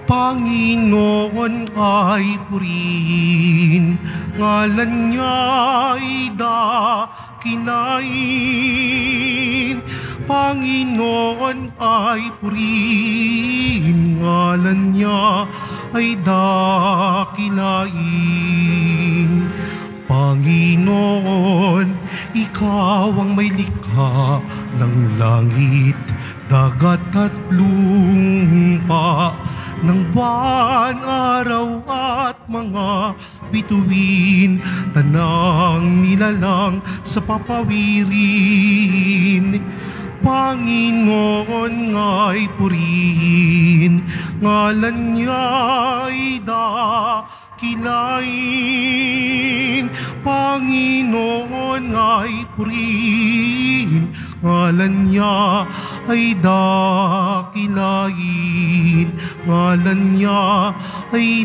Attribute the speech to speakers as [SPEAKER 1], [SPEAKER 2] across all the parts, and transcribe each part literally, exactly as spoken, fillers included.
[SPEAKER 1] Panginoon ay purihin, ngalan niya'y dakinain. Panginoon ay purihin, ngalan niya ay dakilain. Panginoon, ikaw ang may likha ng langit, dagat at lupa, ng buwan, araw at mga bituin, tanang nilalang sa papawirin. Panginoon ay purihin, ngalan niya'y dakilain. Panginoon ay purihin, ngalan niya ay dakilain. Ngalan niya ay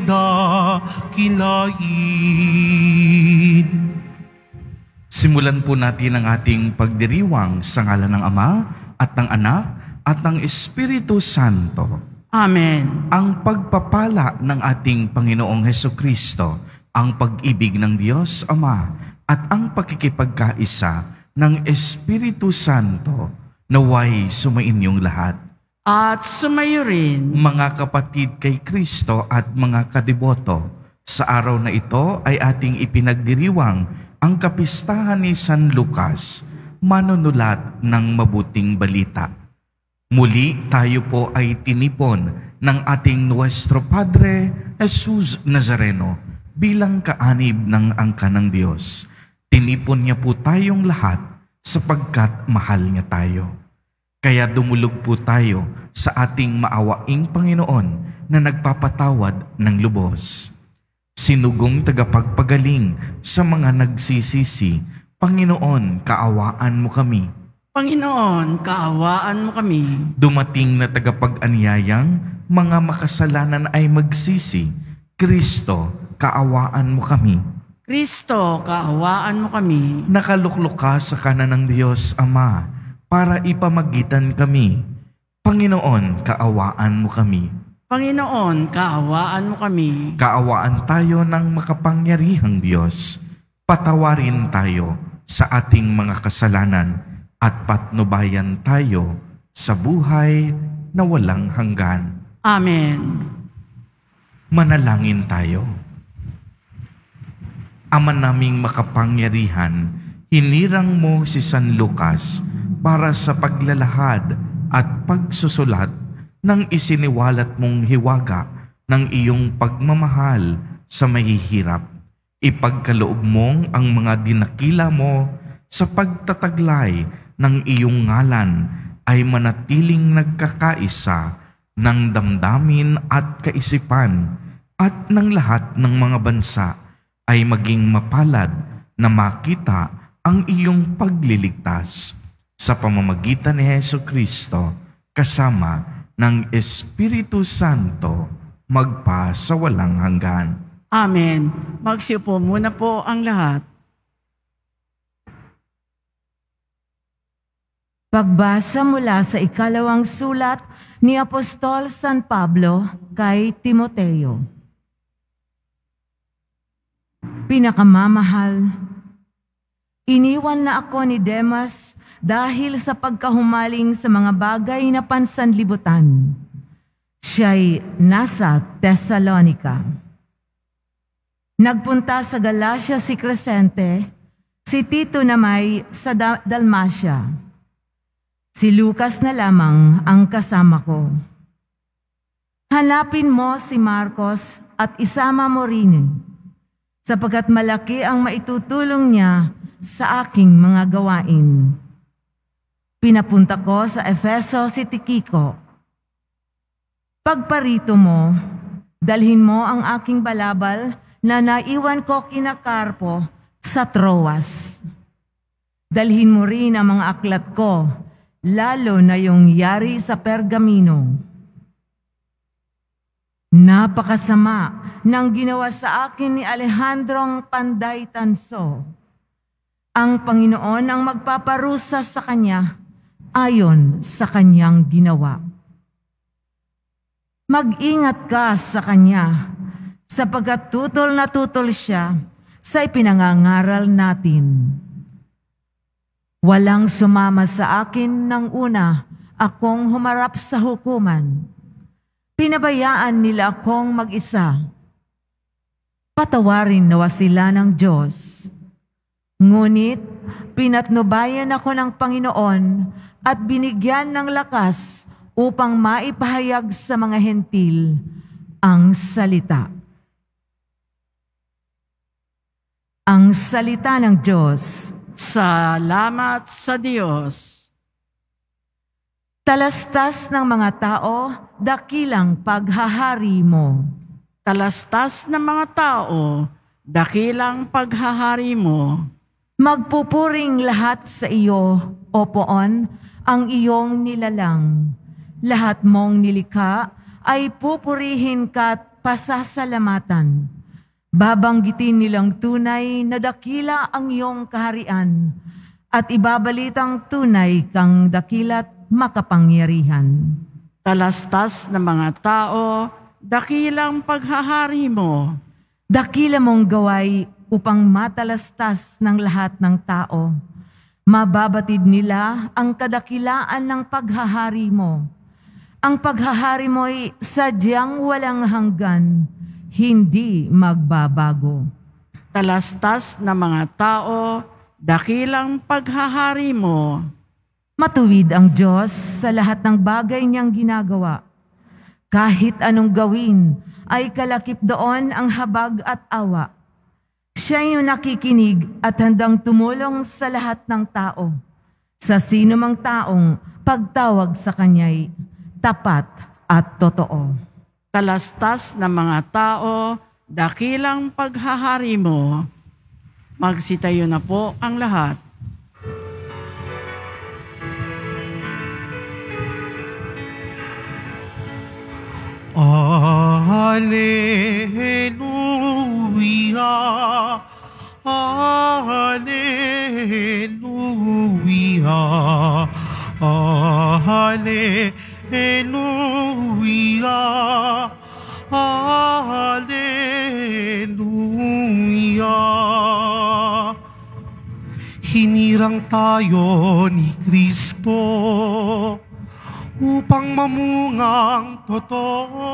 [SPEAKER 1] dakilain.
[SPEAKER 2] Simulan po natin ang ating pagdiriwang sa ngalan ng Ama at ng Anak at ng Espiritu Santo.
[SPEAKER 3] Amen.
[SPEAKER 2] Ang pagpapala ng ating Panginoong Hesukristo, ang pag-ibig ng Diyos Ama at ang pakikipagkaisa ng Espiritu Santo naway sumainyong lahat.
[SPEAKER 3] At sumayo rin.
[SPEAKER 2] Mga kapatid kay Kristo at mga kadiboto, sa araw na ito ay ating ipinagdiriwang ang kapistahan ni San Lucas, manunulat ng mabuting balita. Muli tayo po ay tinipon ng ating Nuestro Padre Jesus Nazareno bilang kaanib ng angka ng Diyos. Tinipon niya po tayong lahat sapagkat mahal niya tayo. Kaya dumulog po tayo sa ating maawaing Panginoon na nagpapatawad ng lubos. Sinugong tagapagpagaling sa mga nagsisisi, Panginoon, kaawaan mo kami.
[SPEAKER 3] Panginoon, kaawaan mo kami.
[SPEAKER 2] Dumating na tagapag-anyayang mga makasalanan ay magsisi, Kristo, kaawaan mo kami.
[SPEAKER 3] Kristo, kaawaan mo kami.
[SPEAKER 2] Nakaluklok ka sa kanan ng Diyos Ama para ipamagitan kami. Panginoon, kaawaan mo kami.
[SPEAKER 3] Panginoon, kaawaan mo kami.
[SPEAKER 2] Kaawaan tayo ng makapangyarihang Diyos. Patawarin tayo sa ating mga kasalanan at patnubayan tayo sa buhay na walang hanggan.
[SPEAKER 3] Amen.
[SPEAKER 2] Manalangin tayo. Ama naming makapangyarihan, hinirang mo si San Lucas para sa paglalahad at pagsusulat ng isiniwalat mong hiwaga ng iyong pagmamahal sa mahihirap. Ipagkaloob mong ang mga dinakila mo sa pagtataglay ng iyong ngalan ay manatiling nagkakaisa ng damdamin at kaisipan, at ng lahat ng mga bansa ay maging mapalad na makita ang iyong pagliligtas sa pamamagitan ni Hesukristo kasama ng Espiritu Santo magpa sa walang hanggan.
[SPEAKER 3] Amen. Magsiupo muna po ang lahat.
[SPEAKER 4] Pagbasa mula sa ikalawang sulat ni Apostol San Pablo kay Timoteo. Pinakamamahal, iniwan na ako ni Demas dahil sa pagkahumaling sa mga bagay na pansanlibutan. Siya'y nasa Thessalonica. Nagpunta sa Galacia si Crescente, si Tito namay sa Dalmacia. Si Lucas na lamang ang kasama ko. Hanapin mo si Marcos at isama mo rin, sapagkat malaki ang maitutulong niya sa aking mga gawain. Pinapunta ko sa Efeso si Tikiko. Pagparito mo, dalhin mo ang aking balabal na naiwan ko kina Carpo sa Troas. Dalhin mo rin ang mga aklat ko, lalo na yung yari sa Pergamino. Napakasama ng ginawa sa akin ni Alejandrong Panday Tanso. Ang Panginoon ang magpaparusa sa kanya ayon sa kanyang ginawa. Mag-ingat ka sa kanya, sapagkat tutol na tutol siya sa ipinangangaral natin. Walang sumama sa akin nang una akong humarap sa hukuman. Pinabayaan nila akong mag-isa. Patawarin nawa sila ng Diyos. Ngunit pinatnubayan ako ng Panginoon at binigyan ng lakas upang maipahayag sa mga hentil ang salita. Ang salita ng Diyos.
[SPEAKER 3] Salamat sa Diyos.
[SPEAKER 4] Talastas ng mga tao, dakilang paghahari mo.
[SPEAKER 3] Talastas ng mga tao, dakilang paghahari mo.
[SPEAKER 4] Magpupuring lahat sa iyo, O Poon, ang iyong nilalang. Lahat mong nilikha ay pupurihin ka at pasasalamatan. Babanggitin nilang tunay na dakila ang iyong kaharian at ibabalitang tunay kang dakila't makapangyarihan.
[SPEAKER 3] Talastas ng mga tao, dakilang paghahari mo.
[SPEAKER 4] Dakila mong gaway upang matalastas ng lahat ng tao. Mababatid nila ang kadakilaan ng paghahari mo. Ang paghahari mo'y sadyang walang hanggan, hindi magbabago.
[SPEAKER 3] Talastas ng mga tao, dakilang paghahari mo.
[SPEAKER 4] Matuwid ang Diyos sa lahat ng bagay niyang ginagawa. Kahit anong gawin, ay kalakip doon ang habag at awa. Siya yung nakikinig at handang tumulong sa lahat ng tao. Sa sino mang taong pagtawag sa Kanya'y tapat at totoo.
[SPEAKER 3] Talastas ng mga tao, dakilang paghahari mo. Magsitayo na po ang lahat.
[SPEAKER 1] Alleluia, Alleluia, Alleluia, Alleluia. Hinirang tayo ni Kristo upang mamungang totoo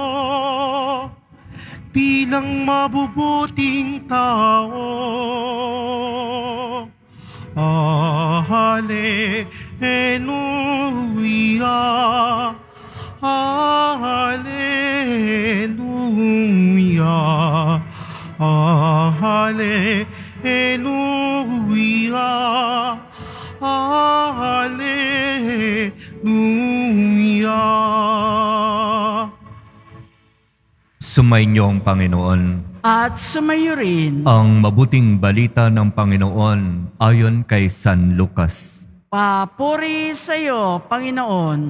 [SPEAKER 1] bilang mabubuting tao. Alleluia, Alleluia, Alleluia, Alleluia.
[SPEAKER 5] Sumainyo ang Panginoon.
[SPEAKER 3] At sumayo rin.
[SPEAKER 5] Ang mabuting balita ng Panginoon ayon kay San Lucas.
[SPEAKER 3] Papuri sa iyo, Panginoon.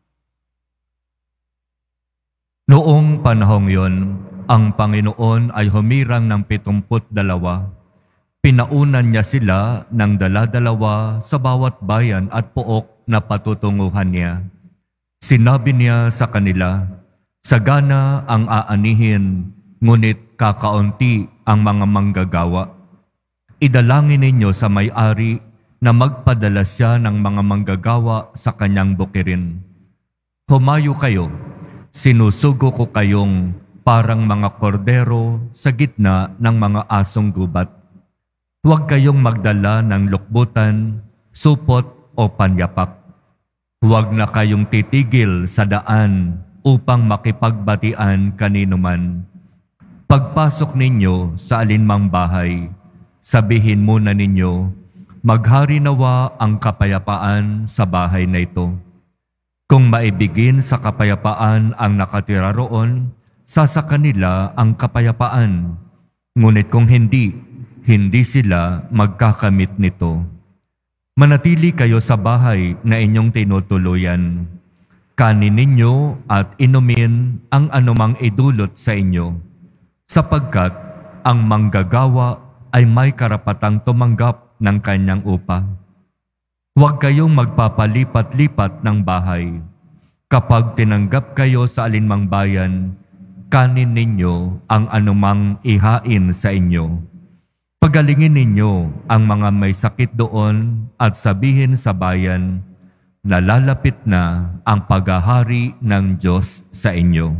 [SPEAKER 5] Noong panahong yon, ang Panginoon ay humirang ng pitumput dalawa. Pinaunan niya sila ng dala-dalawa sa bawat bayan at pook na patutunguhan niya. Sinabi niya sa kanila, sagana ang aanihin, ngunit kakaunti ang mga manggagawa. Idalangin ninyo sa may-ari na magpadala siya ng mga manggagawa sa kanyang bukirin. Humayo kayo, sinusugo ko kayong parang mga kordero sa gitna ng mga asong gubat. Huwag kayong magdala ng lukbutan, supot o panyapak. Huwag na kayong titigil sa daan upang makipagbatian kanino man. Pagpasok ninyo sa alinmang bahay, sabihin muna ninyo, maghari nawa ang kapayapaan sa bahay na ito. Kung maibigin sa kapayapaan ang nakatira roon, sasa kanila ang kapayapaan. Ngunit kung hindi, hindi sila magkakamit nito. Manatili kayo sa bahay na inyong tinutuluyan. Kanin ninyo at inumin ang anumang idulot sa inyo, sapagkat ang manggagawa ay may karapatang tumanggap ng kanyang upa. Huwag kayong magpapalipat-lipat ng bahay. Kapag tinanggap kayo sa alinmang bayan, kanin ninyo ang anumang ihain sa inyo. Pagalingin ninyo ang mga may sakit doon at sabihin sa bayan, nalalapit na ang paghahari ng Diyos sa inyo.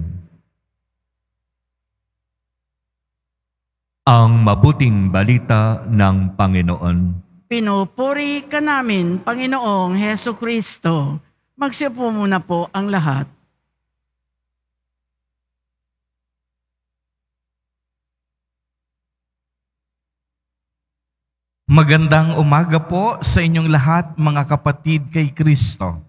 [SPEAKER 5] Ang mabuting balita ng Panginoon.
[SPEAKER 3] Pinupuri ka namin, Panginoong Heso Kristo. Magsiupo muna po ang lahat.
[SPEAKER 2] Magandang umaga po sa inyong lahat, mga kapatid kay Kristo.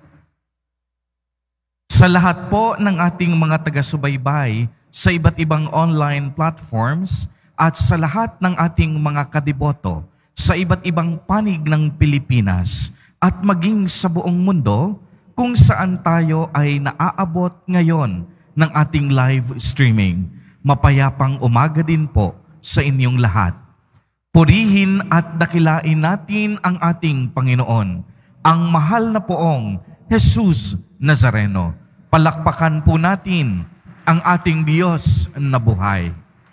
[SPEAKER 2] Sa lahat po ng ating mga taga-subaybay sa iba't ibang online platforms at sa lahat ng ating mga kadiboto sa iba't ibang panig ng Pilipinas at maging sa buong mundo kung saan tayo ay naaabot ngayon ng ating live streaming. Mapayapang umaga din po sa inyong lahat. Purihin at dakilain natin ang ating Panginoon, ang mahal na poong Jesus Nazareno. Palakpakan po natin ang ating Diyos na buhay.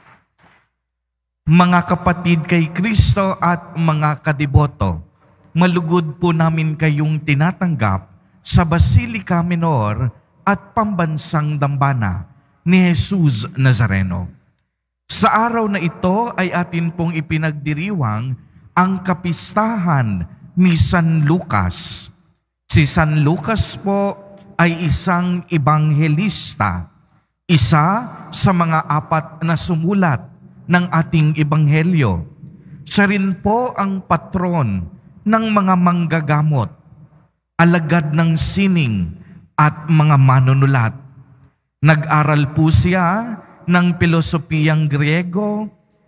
[SPEAKER 2] Mga kapatid kay Kristo at mga kadiboto, malugod po namin kayong tinatanggap sa Basilica Minor at Pambansang Dambana ni Jesus Nazareno. Sa araw na ito ay atin pong ipinagdiriwang ang kapistahan ni San Lucas. Si San Lucas po ay isang ebanghelista, isa sa mga apat na sumulat ng ating ebanghelyo. Siya rin po ang patron ng mga manggagamot, alagad ng sining at mga manunulat. Nag-aral po siya ng pilosopiyang Griego,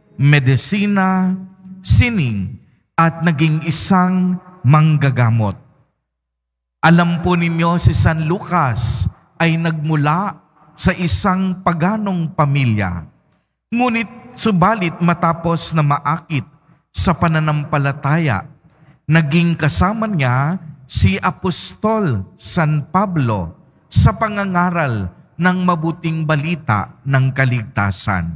[SPEAKER 2] medisina, sining, at naging isang manggagamot. Alam po ninyo si San Lucas ay nagmula sa isang paganong pamilya. Ngunit subalit matapos na maakit sa pananampalataya, naging kasama niya si Apostol San Pablo sa pangangaral ng mabuting balita ng kaligtasan.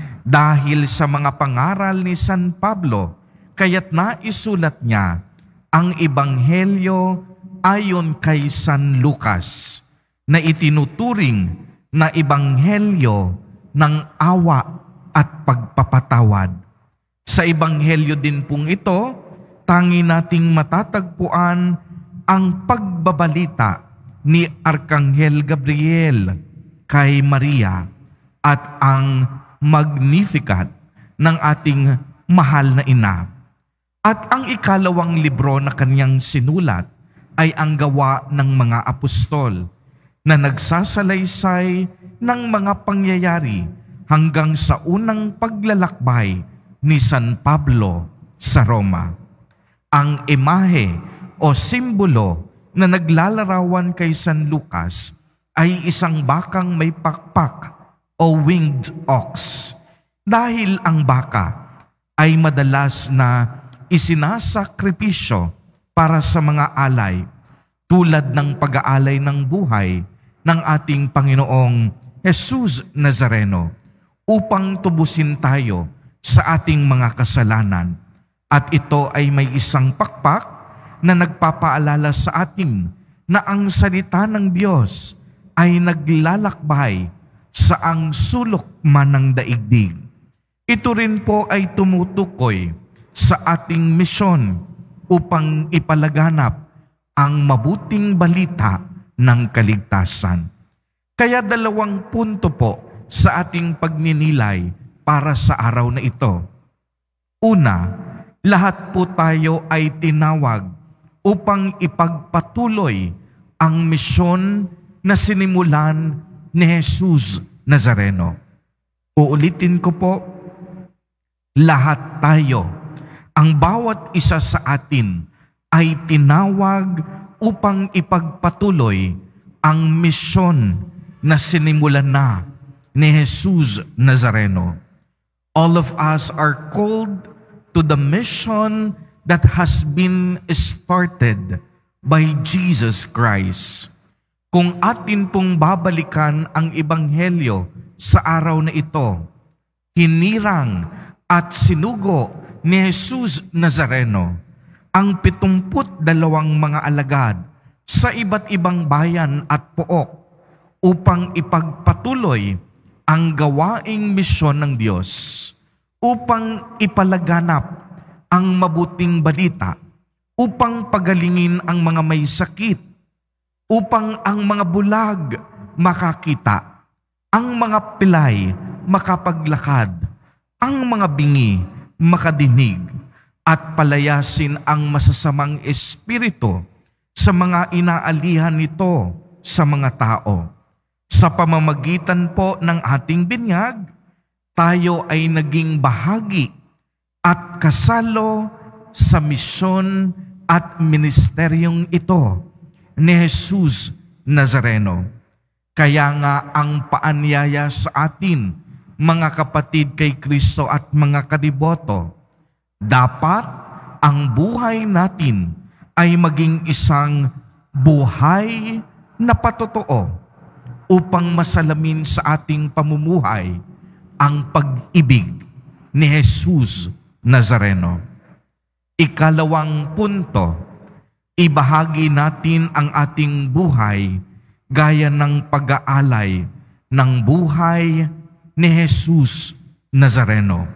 [SPEAKER 2] Dahil sa mga pangaral ni San Pablo, kaya't naisulat niya ang Ebanghelyo ayon kay San Lucas, na itinuturing na Ebanghelyo ng awa at pagpapatawad. Sa Ebanghelyo din pong ito, tangi nating matatagpuan ang pagbabalita ni Arkanghel Gabriel kay Maria at ang Magnificat ng ating mahal na ina. At ang ikalawang libro na kanyang sinulat ay ang Gawa ng mga Apostol na nagsasalaysay ng mga pangyayari hanggang sa unang paglalakbay ni San Pablo sa Roma. Ang imahe o simbolo na naglalarawan kay San Lucas ay isang bakang may pakpak o winged ox. Dahil ang baka ay madalas na isinasakripisyo para sa mga alay, tulad ng pag-aalay ng buhay ng ating Panginoong Jesus Nazareno, upang tubusin tayo sa ating mga kasalanan. At ito ay may isang pakpak na nagpapaalala sa atin na ang salita ng Diyos ay naglalakbay sa ang sulok man ng daigdig. Ito rin po ay tumutukoy sa ating misyon upang ipalaganap ang mabuting balita ng kaligtasan. Kaya dalawang punto po sa ating pagninilay para sa araw na ito. Una, lahat po tayo ay tinawag upang ipagpatuloy ang misyon na sinimulan ni Jesus Nazareno. Uulitin ko po, lahat tayo, ang bawat isa sa atin ay tinawag upang ipagpatuloy ang misyon na sinimulan na ni Jesus Nazareno. All of us are called to the mission that has been started by Jesus Christ. kung atin pong babalikan ang ebanghelyo sa araw na ito, hinirang at sinugo ni Jesus Nazareno ang pitungput dalawang mga alagad sa iba't ibang bayan at pook upang ipagpatuloy ang gawaing misyon ng Diyos, upang ipalaganap ang mabuting balita, upang pagalingin ang mga may sakit, upang ang mga bulag makakita, ang mga pilay makapaglakad, ang mga bingi makadinig, at palayasin ang masasamang espiritu sa mga inaalihan nito sa mga tao. Sa pamamagitan po ng ating binyag, tayo ay naging bahagi at kasalo sa misyon at ministeryong ito ni Jesus Nazareno. Kaya nga ang paanyaya sa atin, mga kapatid kay Kristo at mga kadiboto, dapat ang buhay natin ay maging isang buhay na patotoo upang masalamin sa ating pamumuhay ang pag-ibig ni Jesus Nazareno. Ikalawang punto, ibahagi natin ang ating buhay gaya ng pag-aalay ng buhay ni Jesus Nazareno.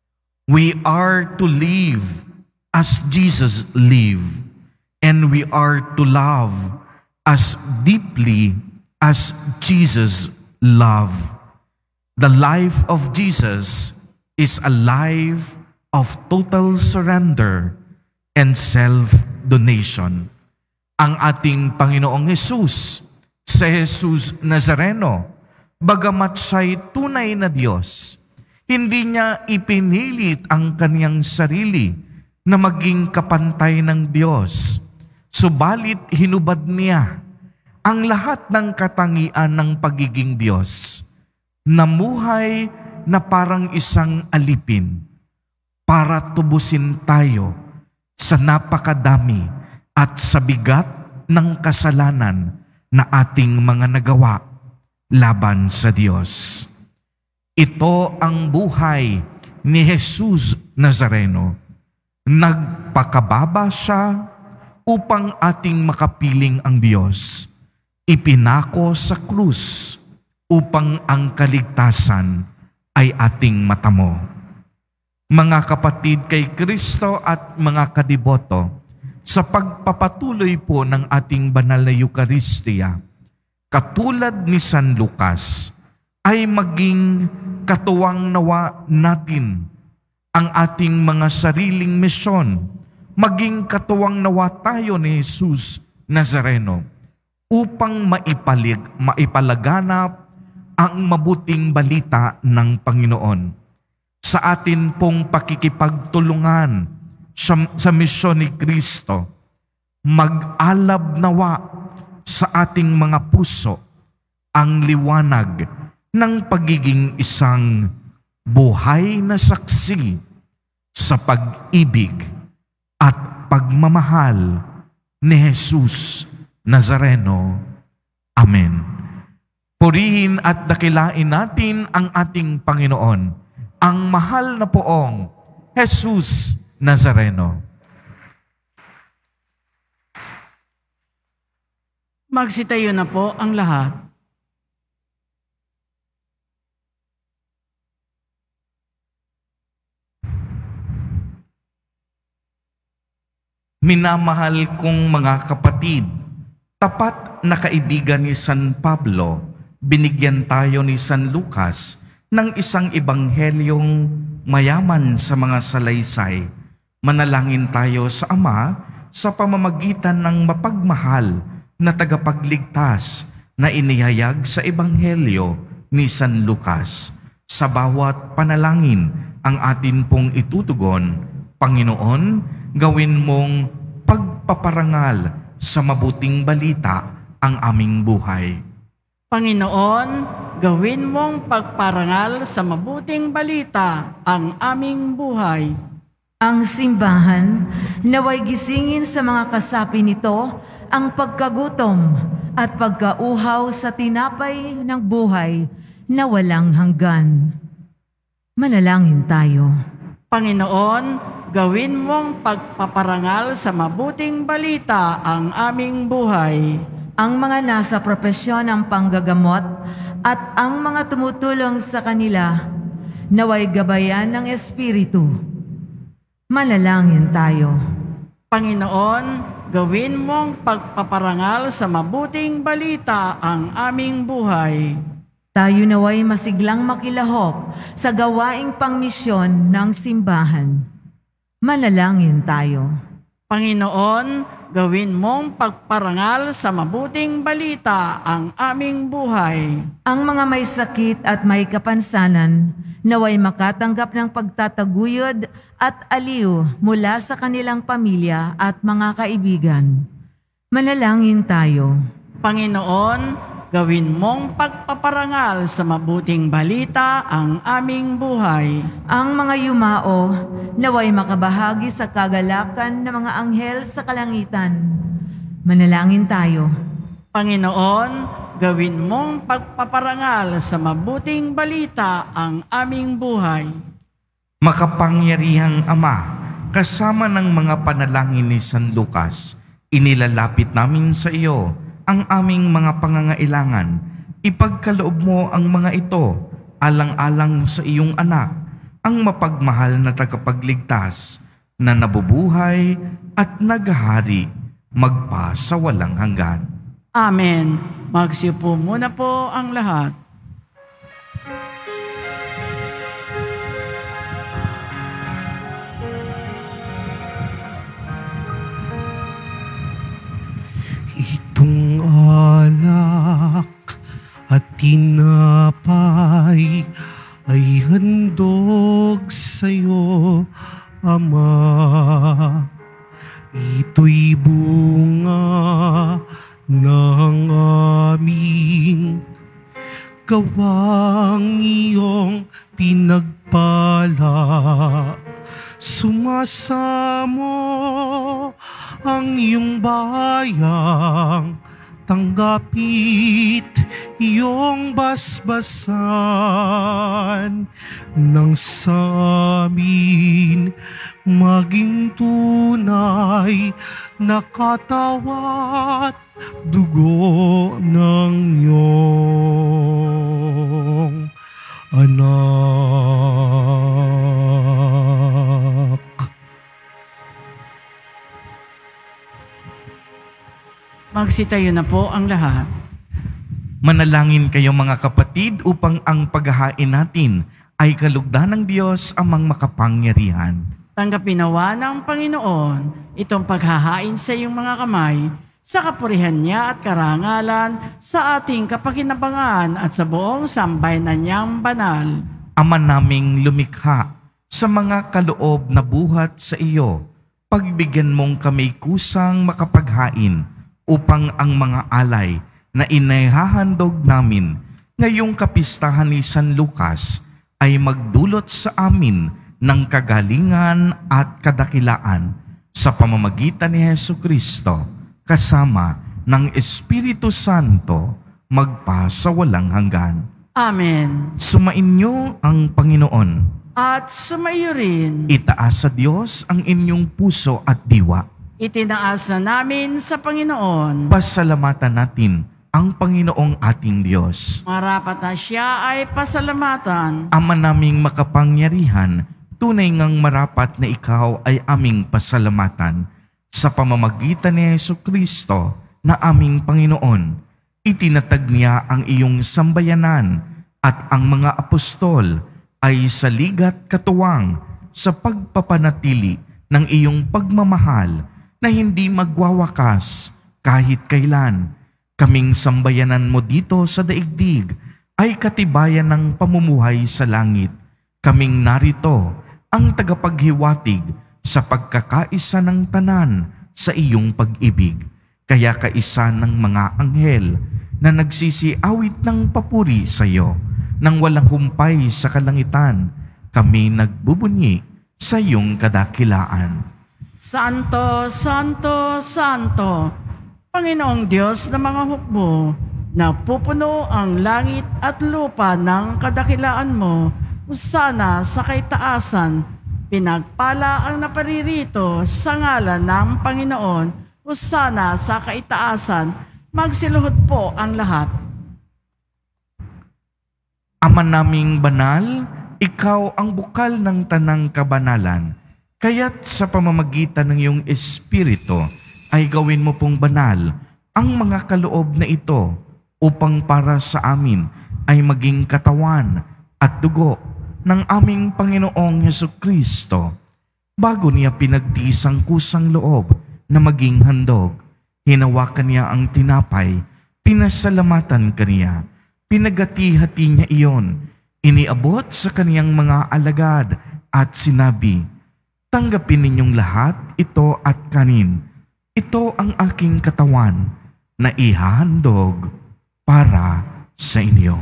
[SPEAKER 2] We are to live as Jesus lived, and we are to love as deeply as Jesus loved. The life of Jesus is a life of total surrender and self-donation. Ang ating Panginoong Jesus, si Jesus Nazareno, bagamat siya'y tunay na Diyos, hindi niya ipinilit ang kaniyang sarili na maging kapantay ng Diyos. Subalit hinubad niya ang lahat ng katangian ng pagiging Diyos. Namuhay na parang isang alipin para tubusin tayo sa napakadami at sa bigat ng kasalanan na ating mga nagawa laban sa Diyos. Ito ang buhay ni Jesus Nazareno. Nagpakababa siya upang ating makapiling ang Diyos. Ipinako sa krus upang ang kaligtasan ay ating matamo. Mga kapatid kay Kristo at mga kadiboto, sa pagpapatuloy po ng ating banal na Eucharistia, katulad ni San Lucas, ay maging katuwang nawa natin ang ating mga sariling misyon, maging katuwang nawa tayo ni Jesus Nazareno upang maipalig, maipalaganap ang mabuting balita ng Panginoon. Sa atin pong pakikipagtulungan sa, sa misyon ni Kristo, mag-alab nawa sa ating mga puso ang liwanag ng pagiging isang buhay na saksi sa pag-ibig at pagmamahal ni Jesus Nazareno. Amen. Purihin at dakilain natin ang ating Panginoon, ang mahal na poong Jesus Nazareno.
[SPEAKER 3] Magsitayo na po ang lahat.
[SPEAKER 2] Minamahal kong mga kapatid, tapat na kaibigan ni San Pablo, binigyan tayo ni San Lucas ng isang ebanghelyong mayaman sa mga salaysay. Manalangin tayo sa Ama sa pamamagitan ng mapagmahal na tagapagligtas na inihayag sa ebanghelyo ni San Lucas. Sa bawat panalangin ang atin pong itutugon, Panginoon, gawin mong pagpaparangal sa mabuting balita ang aming buhay.
[SPEAKER 3] Panginoon, gawin mong pagparangal sa mabuting balita ang aming buhay.
[SPEAKER 4] Ang simbahan naway gisingin sa mga kasapi nito ang pagkagutom at pagkauhaw sa tinapay ng buhay na walang hanggan. Manalangin tayo.
[SPEAKER 3] Panginoon, gawin mong pagpaparangal sa mabuting balita ang aming buhay.
[SPEAKER 4] Ang mga nasa propesyon ng panggagamot at ang mga tumutulong sa kanila, naway gabayan ng Espiritu. Manalangin tayo.
[SPEAKER 3] Panginoon, gawin mong pagpaparangal sa mabuting balita ang aming buhay.
[SPEAKER 4] Tayo naway masiglang makilahok sa gawaing pangmisyon ng simbahan. Manalangin tayo.
[SPEAKER 3] Panginoon, gawin mong pagparangal sa mabuting balita ang aming buhay.
[SPEAKER 4] Ang mga may sakit at may kapansanan, naway makatanggap ng pagtataguyod at aliw mula sa kanilang pamilya at mga kaibigan. Manalangin tayo.
[SPEAKER 3] Panginoon, gawin mong pagpaparangal sa mabuting balita ang aming buhay.
[SPEAKER 4] Ang mga yumao, naway makabahagi sa kagalakan ng mga anghel sa kalangitan. Manalangin tayo.
[SPEAKER 3] Panginoon, gawin mong pagpaparangal sa mabuting balita ang aming buhay.
[SPEAKER 2] Makapangyarihang Ama, kasama ng mga panalangin ni San Lucas, inilalapit namin sa iyo ang aming mga pangangailangan. Ipagkaloob mo ang mga ito, alang-alang sa iyong anak, ang mapagmahal na tagapagligtas, na nabubuhay at naghahari, magpa sa walang hanggan.
[SPEAKER 3] Amen. Magsiupo muna po ang lahat.
[SPEAKER 1] Itong alak at tinapay ay handog sa'yo, Ama. Ito'y bunga ng aming gawang iyong pinagpala. Sumasamo ang iyong bayang, tanggapit iyong basbasan, nang sa amin maging tunay na katawat dugo ng iyong anak.
[SPEAKER 3] Magsitayo na po ang lahat.
[SPEAKER 2] Manalangin kayo mga kapatid upang ang paghahain natin ay kalugdan ng Diyos amang makapangyarihan.
[SPEAKER 3] Tanggapin nawa ng Panginoon itong paghahain sa iyong mga kamay sa kapurihan niya at karangalan sa ating kapakinabangan at sa buong sambayanan niyang banal.
[SPEAKER 2] Ama naming lumikha sa mga kaloob na buhat sa iyo, pagbigyan mong kami kusang makapaghain upang ang mga alay na inahahandog namin ngayong kapistahan ni San Lucas ay magdulot sa amin ng kagalingan at kadakilaan sa pamamagitan ni Jesucristo kasama ng Espiritu Santo magpa sa walang hanggan.
[SPEAKER 3] Amen.
[SPEAKER 2] Sumainyo ang Panginoon.
[SPEAKER 3] At sumayo rin.
[SPEAKER 2] Itaas sa Diyos ang inyong puso at diwa.
[SPEAKER 3] Itinaas na namin sa Panginoon.
[SPEAKER 2] Pasalamatan natin ang Panginoong ating Diyos.
[SPEAKER 3] Marapat na siya ay pasalamatan.
[SPEAKER 2] Ama naming makapangyarihan, tunay ngang marapat na ikaw ay aming pasalamatan sa pamamagitan ni Jesucristo na aming Panginoon. Itinatag niya ang iyong sambayanan at ang mga apostol ay saligat katuwang sa pagpapanatili ng iyong pagmamahal na hindi magwawakas kahit kailan. Kaming sambayanan mo dito sa daigdig ay katibayan ng pamumuhay sa langit. Kaming narito ang tagapaghiwatig sa pagkakaisa ng tanan sa iyong pag-ibig. Kaya kaisa ng mga anghel na nagsisiawit ng papuri sa iyo, nang walang humpay sa kalangitan, kami nagbubunyi sa iyong kadakilaan.
[SPEAKER 3] Santo, Santo, Santo, Panginoong Diyos ng mga hukbo, na pupuno ang langit at lupa ng kadakilaan mo, usana sa kaitaasan, pinagpala ang naparirito sa ngalan ng Panginoon, usana sa kaitaasan, magsiluhod po ang lahat.
[SPEAKER 2] Ama naming banal, ikaw ang bukal ng tanang kabanalan, kaya't sa pamamagitan ng iyong Espiritu ay gawin mo pong banal ang mga kaloob na ito upang para sa amin ay maging katawan at dugo ng aming Panginoong Hesukristo. Bago niya pinagtiis ang kusang loob na maging handog, hinawakan niya ang tinapay, pinasalamatan kaniya, pinagati-hati niya iyon, iniabot sa kaniyang mga alagad at sinabi, "Tanggapin ninyong lahat ito at kanin. Ito ang aking katawan na ihahandog para sa inyo."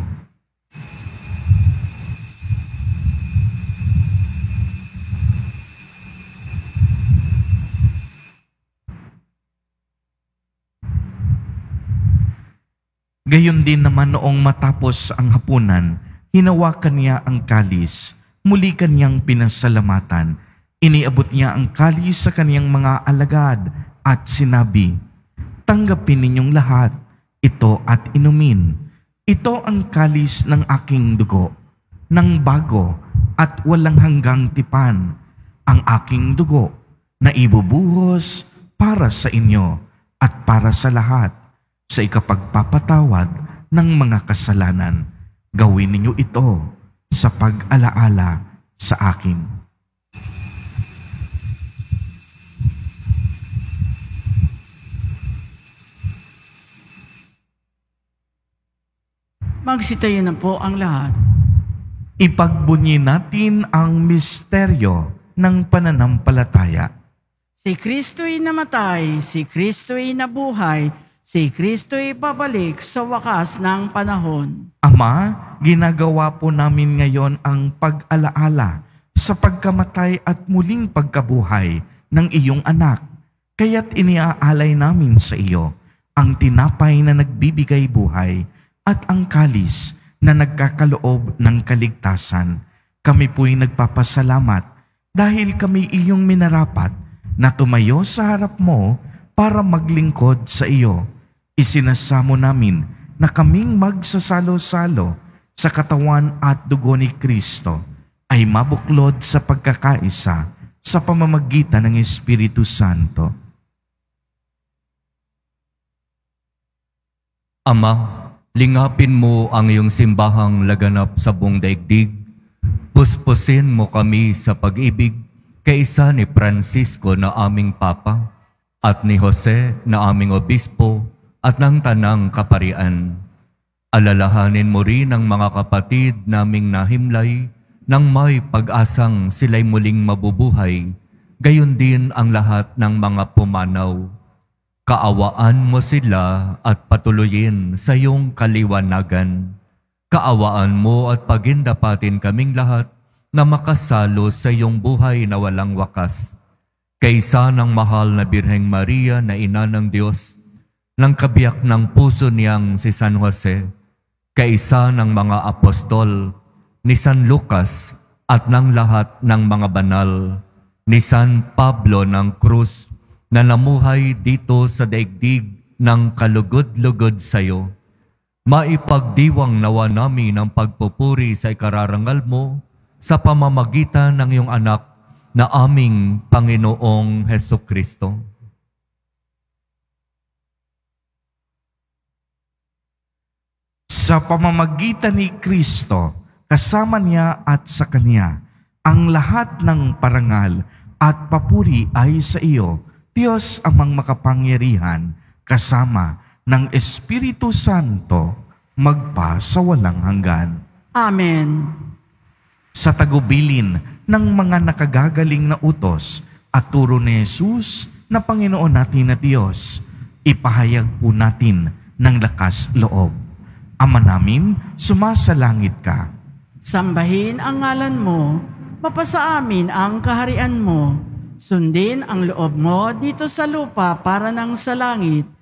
[SPEAKER 2] Gayon din naman noong matapos ang hapunan, hinawakan niya ang kalis, muli kaniyang pinasalamatan. Iniabot niya ang kalis sa kaniyang mga alagad at sinabi, "Tanggapin ninyong lahat ito at inumin. Ito ang kalis ng aking dugo, ng bago at walang hanggang tipan, ang aking dugo na ibubuhos para sa inyo at para sa lahat sa ikapagpapatawad ng mga kasalanan. Gawin ninyo ito sa pag-alaala sa akin."
[SPEAKER 3] Magsitayo na po ang lahat.
[SPEAKER 2] Ipagbunyi natin ang misteryo ng pananampalataya.
[SPEAKER 3] Si Kristo'y namatay, si Kristo'y nabuhay, si Kristo'y babalik sa wakas ng panahon.
[SPEAKER 2] Ama, ginagawa po namin ngayon ang pag-alaala sa pagkamatay at muling pagkabuhay ng iyong anak. Kaya't iniaalay namin sa iyo ang tinapay na nagbibigay buhay at ang kalis na nagkakaloob ng kaligtasan. Kami po'y nagpapasalamat dahil kami iyong minarapat na tumayo sa harap mo para maglingkod sa iyo. Isinasamo namin na kaming magsasalo-salo sa katawan at dugo ni Kristo ay mabuklod sa pagkakaisa sa pamamagitan ng Espiritu Santo.
[SPEAKER 5] Ama, lingapin mo ang iyong simbahang laganap sa buong daigdig. Puspusin mo kami sa pag-ibig kaisa ni Francisco na aming Papa at ni Jose na aming Obispo at ng Tanang Kaparian. Alalahanin mo rin ang mga kapatid naming nahimlay nang may pag-asang sila'y muling mabubuhay, gayon din ang lahat ng mga pumanaw. Kaawaan mo sila at patuloyin sa iyong kaliwanagan. Kaawaan mo at pagindapatin kaming lahat na makasalo sa iyong buhay na walang wakas. Kaysa ng mahal na Birheng Maria na ina ng Diyos, ng kabiyak ng puso niyang si San Jose, kaysa ng mga apostol, ni San Lucas at ng lahat ng mga banal, ni San Pablo ng Cruz, na namuhay dito sa daigdig ng kalugod-lugod sa iyo. Maipagdiwang nawa namin ang pagpupuri sa ikararangal mo sa pamamagitan ng iyong anak na aming Panginoong Hesukristo.
[SPEAKER 2] Sa pamamagitan ni Kristo, kasama niya at sa Kanya, ang lahat ng parangal at papuri ay sa iyo, Diyos amang makapangyarihan, kasama ng Espiritu Santo, magpa sa walang hanggan.
[SPEAKER 3] Amen.
[SPEAKER 2] Sa tagubilin ng mga nakagagaling na utos at turo ni Jesus na Panginoon natin na Diyos, ipahayag po natin ng lakas loob. Ama namin, sumasalangit ka.
[SPEAKER 3] Sambahin ang ngalan mo, mapasa amin ang kaharian mo. Sundin ang loob mo dito sa lupa para nang sa langit.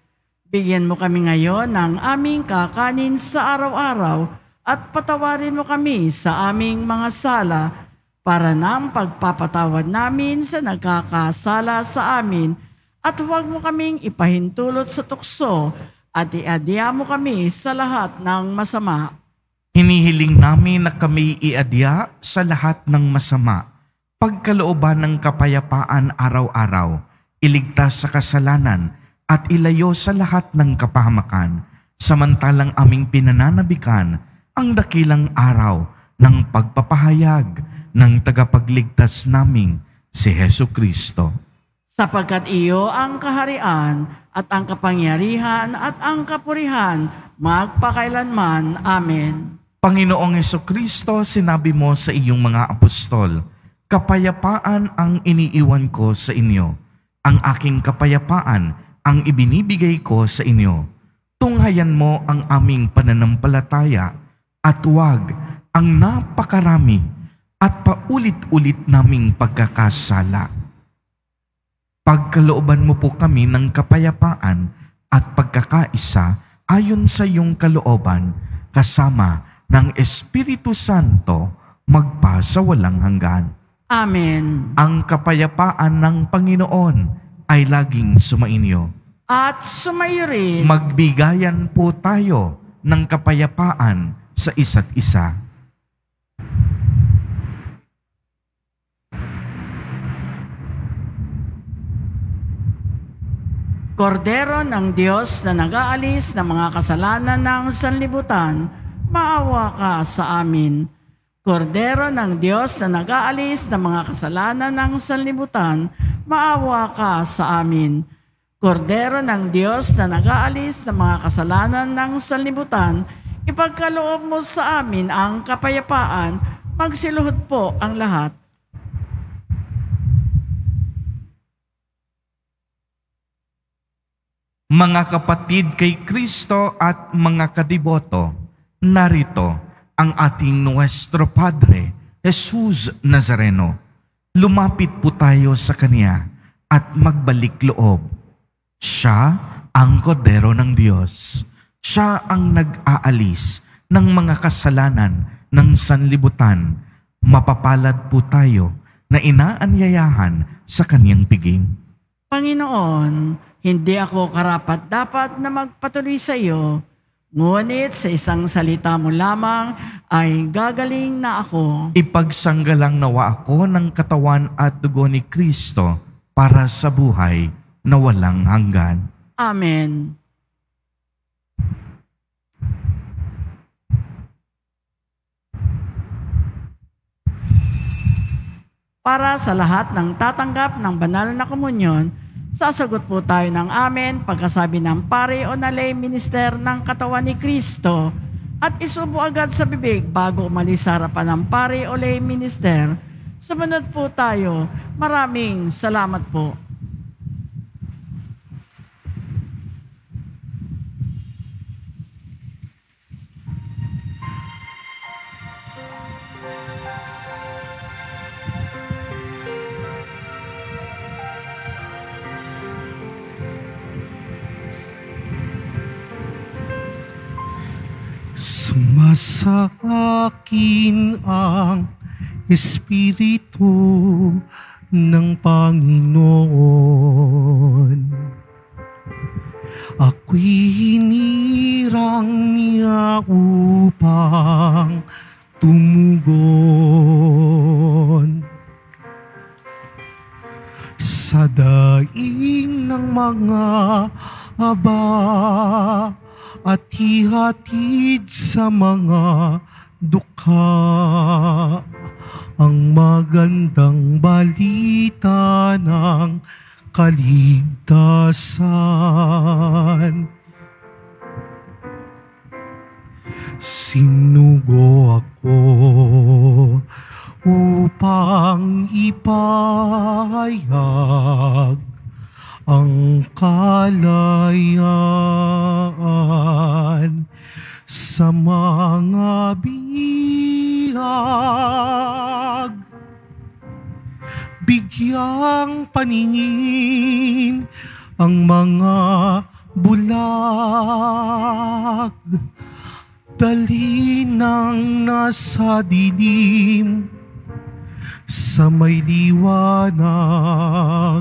[SPEAKER 3] Bigyan mo kami ngayon ng aming kakanin sa araw-araw at patawarin mo kami sa aming mga sala para ng pagpapatawad namin sa nagkakasala sa amin at huwag mo kaming ipahintulot sa tukso at iadya mo kami sa lahat ng masama.
[SPEAKER 2] Hinihiling namin na kami iadya sa lahat ng masama, pagkalooban ng kapayapaan araw-araw, iligtas sa kasalanan, at ilayo sa lahat ng kapahamakan, samantalang aming pinananabikan ang dakilang araw ng pagpapahayag ng tagapagligtas naming si Hesu Kristo.
[SPEAKER 3] Sapagkat iyo ang kaharian at ang kapangyarihan at ang kapurihan magpakailanman. Amen.
[SPEAKER 2] Panginoong Hesu Kristo, sinabi mo sa iyong mga apostol, kapayapaan ang iniiwan ko sa inyo, ang aking kapayapaan ang ibinibigay ko sa inyo. Tunghayan mo ang aming pananampalataya at huwag ang napakarami at paulit-ulit naming pagkakasala. Pagkalooban mo po kami ng kapayapaan at pagkakaisa ayon sa iyong kalooban, kasama ng Espiritu Santo, magpa sa walang hanggan.
[SPEAKER 3] Amen.
[SPEAKER 2] Ang kapayapaan ng Panginoon ay laging sumainyo.
[SPEAKER 3] At sumayo rin.
[SPEAKER 2] Magbigayan po tayo ng kapayapaan sa isa't isa.
[SPEAKER 3] Kordero ng Diyos na nag-aalis ng mga kasalanan ng sanlibutan, maawa ka sa amin. Kordero ng Diyos na nag-aalis ng mga kasalanan ng sanlibutan, maawa ka sa amin. Kordero ng Diyos na nag-aalis ng mga kasalanan ng sanlibutan, ipagkaloob mo sa amin ang kapayapaan, magsiluhod po ang lahat.
[SPEAKER 2] Mga kapatid kay Kristo at mga kadiboto, narito ang ating Nuestro Padre, Jesus Nazareno. Lumapit po tayo sa Kanya at magbalik loob. Siya ang Kordero ng Diyos. Siya ang nag-aalis ng mga kasalanan ng sanlibutan. Mapapalad po tayo na inaanyayahan sa Kaniyang piging.
[SPEAKER 3] Panginoon, hindi ako karapat-dapat na magpatuloy sa iyo, ngunit sa isang salita mo lamang ay gagaling na ako.
[SPEAKER 2] Ipagsanggalang nawa ako ng katawan at dugo ni Kristo para sa buhay na walang hanggan.
[SPEAKER 3] Amen. Para sa lahat ng tatanggap ng banal na komunyon, sasagot po tayo ng amen pagkasabi ng pare o na lay minister ng katawan ni Kristo at isubo agad sa bibig bago umalis sa harapan ng pare o lay minister. Sumunod po tayo. Maraming salamat po.
[SPEAKER 1] Sumasa akin ang Espiritu ng Panginoon. Ako'y hinirang niya upang tumugon sa daing ng mga aba at ihatid sa mga dukha ang magandang balita ng kaligtasan. Sinugo ako upang ipahayag ang kalayaan sa mga bihag. Bigyang paningin ang mga bulag, dali ng nasa dilim, sa may liwanag.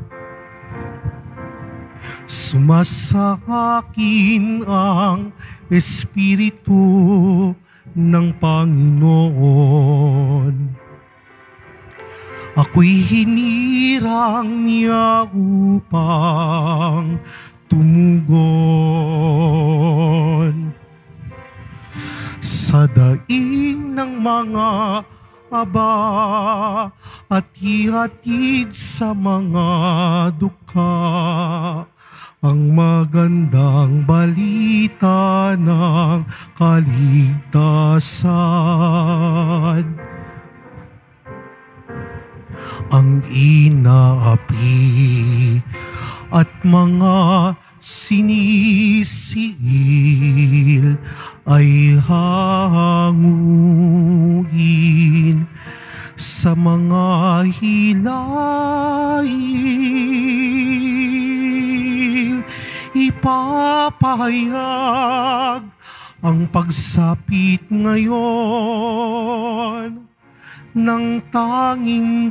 [SPEAKER 1] Sumasakin ang Espiritu ng Panginoon. Ako'y hinirang niya upang tumugon sa daing ng mga aba at ihatid sa mga dukha ang magandang balita ng kaligtasan. Ang inaapi at mga sinisiil ay hanguin sa mga hilahin. Ipapahayag ang pagsapit ngayon ng tanging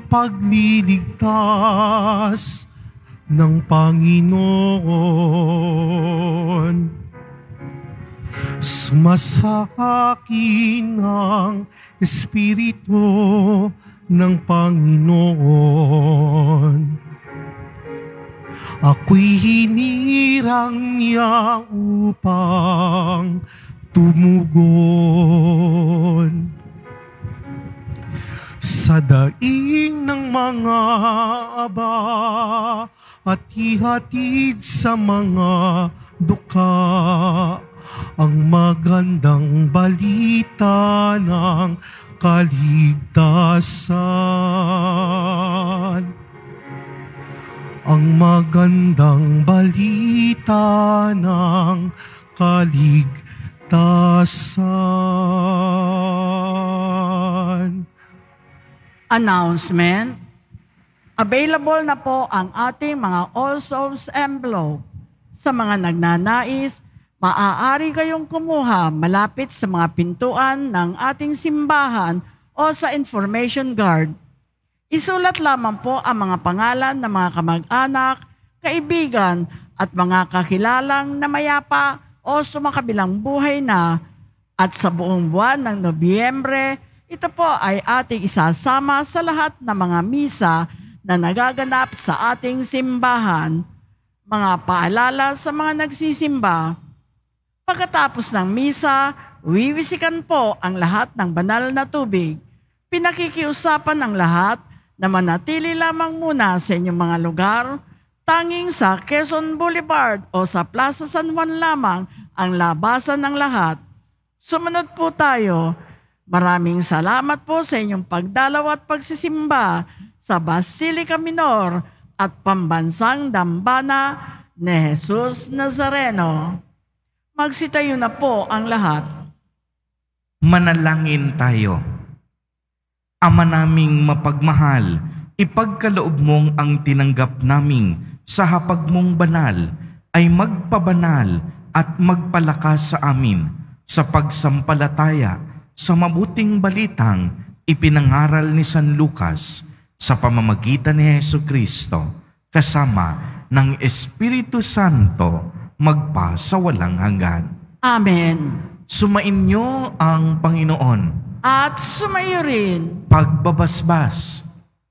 [SPEAKER 1] pagliligtas ng Panginoon. Sumasakin ang Espiritu ng Panginoon. Ako'y hinirang niya upang tumugon sa daing ng mga aba at ihatid sa mga dukha ang magandang balita ng kaligtasan. Ang magandang balita ng kaligtasan.
[SPEAKER 3] Announcement. Available na po ang ating mga All Souls envelope. Sa mga nagnanais, maaari kayong kumuha malapit sa mga pintuan ng ating simbahan o sa information guard. Isulat lamang po ang mga pangalan ng mga kamag-anak, kaibigan at mga kakilalang na mayapa o sumakabilang buhay na, at sa buong buwan ng Nobyembre, ito po ay ating isasama sa lahat ng mga misa na nagaganap sa ating simbahan. Mga paalala sa mga nagsisimba. Pagkatapos ng misa, wiwisikan po ang lahat ng banal na tubig. Pinakikiusapan ng lahat na manatili lamang muna sa inyong mga lugar. Tanging sa Quezon Boulevard o sa Plaza San Juan lamang ang labasan ng lahat. Sumunod po tayo. Maraming salamat po sa inyong pagdalaw at pagsisimba sa Basilica Minor at Pambansang Dambana ni Jesus Nazareno. Magsitayo na po ang lahat.
[SPEAKER 2] Manalangin tayo. Ama naming mapagmahal, ipagkaloob mong ang tinanggap naming sa hapag mong banal ay magpabanal at magpalakas sa amin sa pagsampalataya sa mabuting balitang ipinangaral ni San Lucas sa pamamagitan ni Jesucristo kasama ng Espiritu Santo magpa sa walang hanggan.
[SPEAKER 3] Amen.
[SPEAKER 2] Sumainyo ang Panginoon.
[SPEAKER 3] At sumayo rin.
[SPEAKER 2] Pagbabasbas.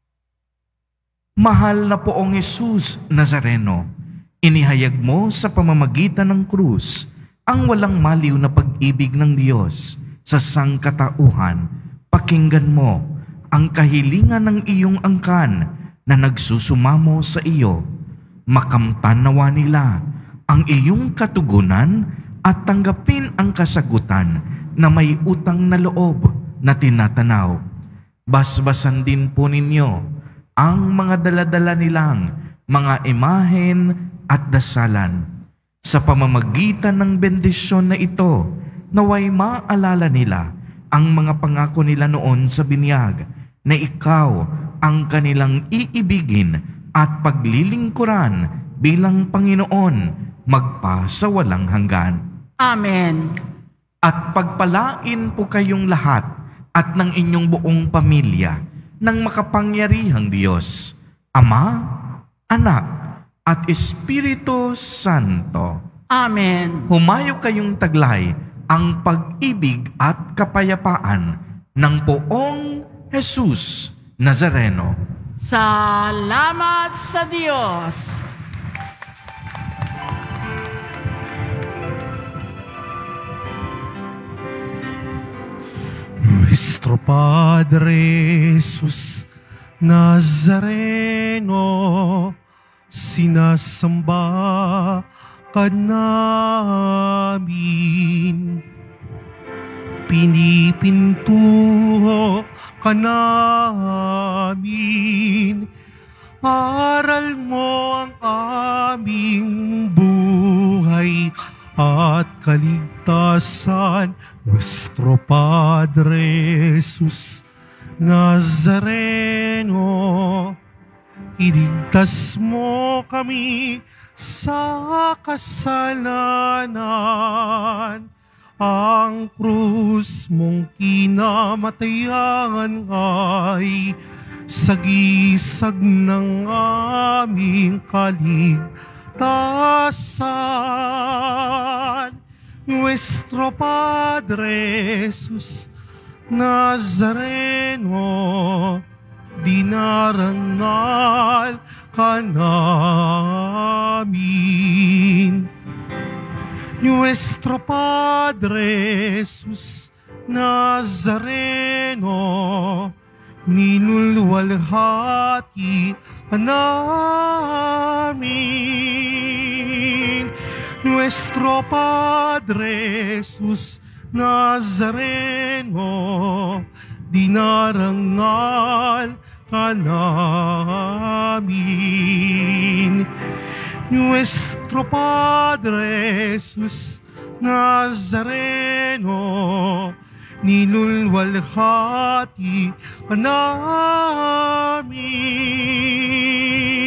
[SPEAKER 2] Mahal na poong Jesus Nazareno, inihayag mo sa pamamagitan ng krus ang walang maliw na pag-ibig ng Diyos sa sangkatauhan. Pakinggan mo ang kahilingan ng iyong angkan na nagsusumamo sa iyo. Makamtan nawa nila ang iyong katugunan at tanggapin ang kasagutan na may utang na loob na tinatanaw. Basbasan din po ninyo ang mga daladala nilang mga imahen at dasalan. Sa pamamagitan ng bendisyon na ito, naway maalala nila ang mga pangako nila noon sa binyag na ikaw ang kanilang iibigin at paglilingkuran bilang Panginoon magpa sa walang hanggan.
[SPEAKER 3] Amen.
[SPEAKER 2] At pagpalain po kayong lahat at ng inyong buong pamilya ng makapangyarihang Diyos, Ama, Anak, at Espiritu Santo.
[SPEAKER 3] Amen.
[SPEAKER 2] Humayo kayong taglay ang pag-ibig at kapayapaan ng poong Jesus Nazareno.
[SPEAKER 3] Salamat sa Diyos.
[SPEAKER 1] Nuestro Padre Jesus Nazareno, sinasamba ka namin. Pinipintuho ka namin. Aral mo ang aming buhay at kaligtasan. Nuestro Padre Jesus Nazareno, iligtas mo kami sa kasalanan. Ang krus mong kinamatayan ay sagisag ng aming kaligtasan. Nuestro Padre Jesus Nazareno, dinarangal ka namin. Nuestro Padre Jesus Nazareno, ninulwalhati ka namin. Nuestro Padre Jesus Nazareno, dinarangal ka namin. Nuestro Padre Jesus Nazareno, nilulwalhati ka namin.